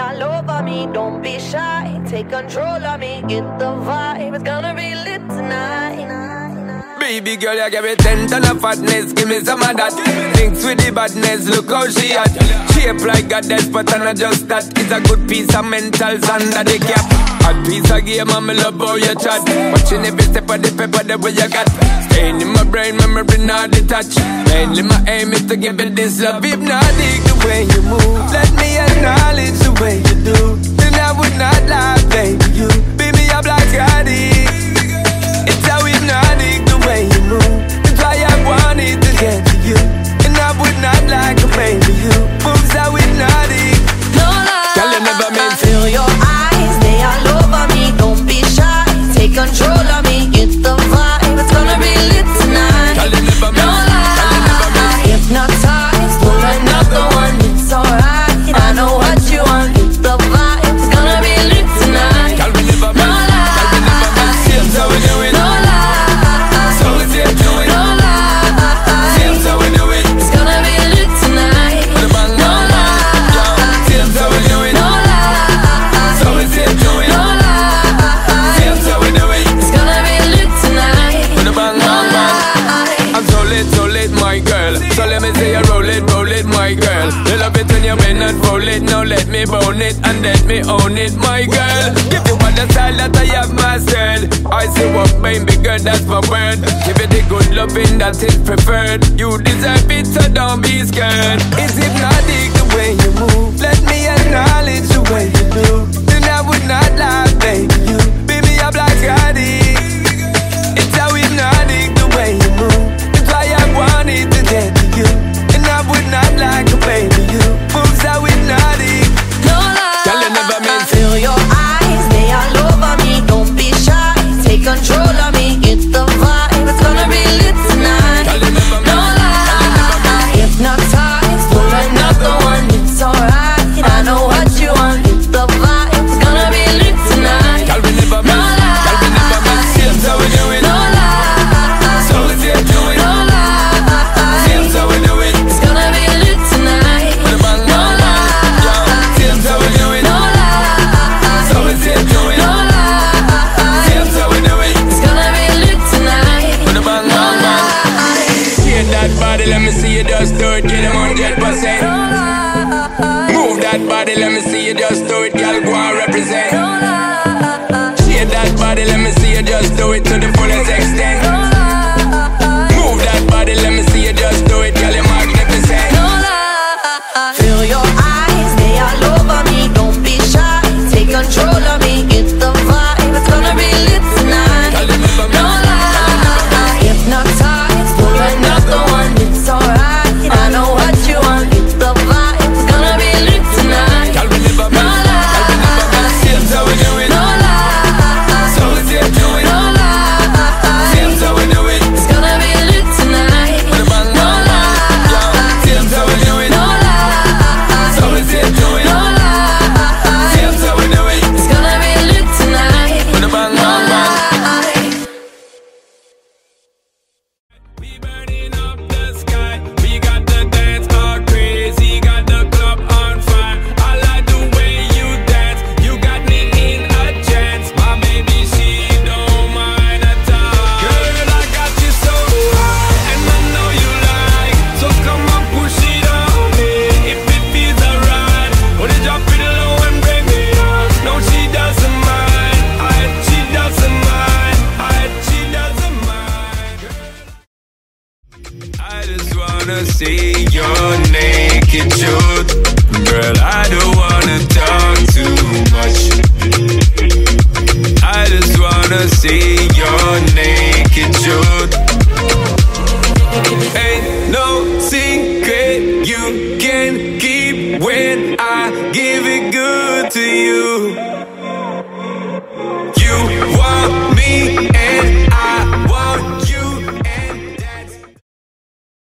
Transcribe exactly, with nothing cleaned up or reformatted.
all over me. Don't be shy, take control of me. Get the vibe, it's gonna be lit tonight. Baby girl, you give me ten ton of fatness, give me some of that. Thinks with the badness, look how she at. Shape like a death, but I'm not just that. It's a good piece of mentals under the cap. Hot piece of game, I'm love how you chat. Watching every step of the paper, the way you got. Staying in my brain, memory not detached. Mainly my aim is to give it this love. Hypnotic, the way you move. Let me acknowledge the way you do. Then I would not lie, baby, you beat me up like addict. It's how hypnotic the way you move. That's why I wanted to get to you. And I would not like a baby, you moves how hypnotic. No lie, girl, you never meant to. Feel your eyes, they all over me. Don't be shy, take control of me. Get the vibe, it's gonna be lit tonight. Girl, you never meant. No lie, hypnotized, pull another one. It's alright, I know what you want. Get the vibe, it's gonna be lit tonight. Girl, we never meant. No lie, girl, we never meant. Seems how we do it. no lie, so we say do it. no lie. Seems how we do it. It's gonna be lit tonight. With a bang, No bang, bang. Yo, seems how we do it. No lie, so we say do it. no lie. Seems how we do it. It's gonna be lit tonight. With a bang, bang, bang. I'm so lit, so lit, my girl. So let me say you roll it, roll it, my girl. You love it when you bend and roll it. Now let me bone it and let me own it, my girl. Give you all the style that I have mastered. I say what, baby girl, that's my word. Give it the good loving that is preferred. You deserve it, so don't be scared. It's hypnotic the way you move. Let me acknowledge the way you do. Then I would not lie, baby, you beat me up like addict. It's how hypnotic the way you move. That's why I wanted to get to you. And I would not like a baby, you moves how hypnotic. No lie, girl, you never meant to. Feel your eyes, they all over me. Don't be shy, take control of me. Get the vibe, it's gonna be lit tonight. Girl, you never meant. No lie, hypnotized, pull another one. It's alright, I know what you want. Get the vibe, it's gonna be lit tonight. Girl, we never No meant. Girl, we never meant. Seems how we do it. No lie, so we say do it. no lie. Seems how we do it. It's gonna be lit tonight. With a bang, No bang, bang. Yo, seems how we do it. No lie, so we say do it. no lie. Seems how we do it. It's gonna be lit tonight. With a bang, bang, bang. Shake that body, let me see you just do it. Get them one hundred percent. Move that body, let me see you just do it. Girl, go and represent. Shake that body, let me see you just do it to the fullest extent. Move that body, let me see you just do it. Girl, you're magnificent. Feel your eyes, they all over me. Don't be shy, take control of me. Get the vibe, it's gonna be lit tonight. Girl, you never No meant. lie, hypnotized, pull another one. It's alright, I know what you want. Get the vibe, it's gonna be lit tonight. Girl, we never No meant. Girl, we never meant. Seems how we do it. No lie, so we say do it. no lie. Seems how we do it. It's gonna be lit tonight. With a bang, No bang, bang. Yo, lie, seems how we do it. no lie. so we say do it. No lie, Seems how we do it. it's gonna be lit tonight. With a bang, No bang, bang. lie. We burning up the sky. We got the dance all crazy. Got the club on fire. I like the way you dance. You got me in a trance. My baby, she don't mind at all. Girl, I got you so high, and I know you like. So come on, push it on me. If it feels alright, put it drop it low and bring me up. No, she doesn't mind. I, she doesn't mind. I, she doesn't mind. I just wanna see your naked truth. Girl, I don't wanna talk too much. I just wanna see your naked truth. Ain't no secret you can keep when I give it good to you.